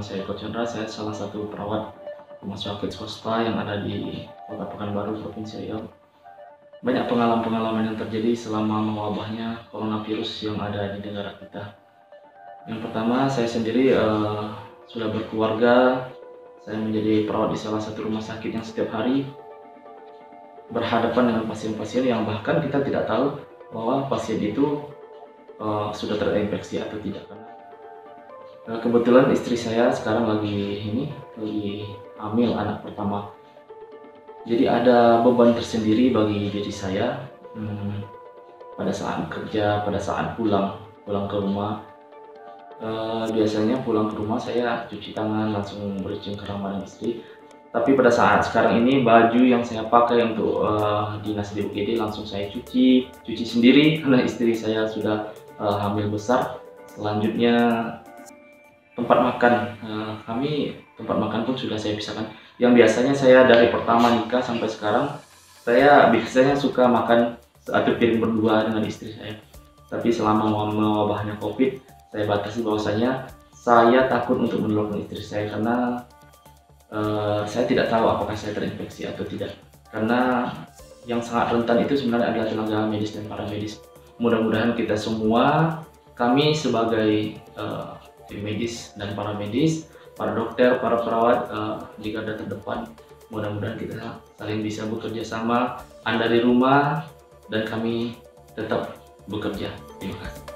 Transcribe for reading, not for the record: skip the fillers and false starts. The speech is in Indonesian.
saya Eko Chandra, saya salah satu perawat rumah sakit swasta yang ada di Kota Pekanbaru, Provinsi Riau. Banyak pengalaman-pengalaman yang terjadi selama mewabahnya coronavirus yang ada di negara kita. Yang pertama, saya sendiri sudah berkeluarga. Saya menjadi perawat di salah satu rumah sakit yang setiap hari berhadapan dengan pasien-pasien yang bahkan kita tidak tahu bahwa pasien itu sudah terinfeksi atau tidak. Kebetulan istri saya sekarang lagi hamil anak pertama. Jadi ada beban tersendiri bagi diri saya pada saat kerja, pada saat pulang ke rumah. Biasanya pulang ke rumah saya cuci tangan, langsung bercengkerama dengan istri. Tapi pada saat sekarang ini baju yang saya pakai untuk dinas di UGD langsung saya cuci sendiri karena istri saya sudah hamil besar. Selanjutnya tempat makan, tempat makan pun sudah saya pisahkan. Yang biasanya saya dari pertama nikah sampai sekarang, saya biasanya suka makan satu piring berdua dengan istri saya. Tapi selama mewabahnya COVID, saya batasi bahwasanya saya takut untuk menelpon istri saya karena saya tidak tahu apakah saya terinfeksi atau tidak. Karena yang sangat rentan itu sebenarnya adalah tenaga medis dan paramedis. Mudah-mudahan kita semua, kami sebagai tim medis dan paramedis, para dokter, para perawat di garda terdepan, mudah-mudahan kita saling bisa bekerja sama, Anda di rumah dan kami tetap bekerja. Terima kasih.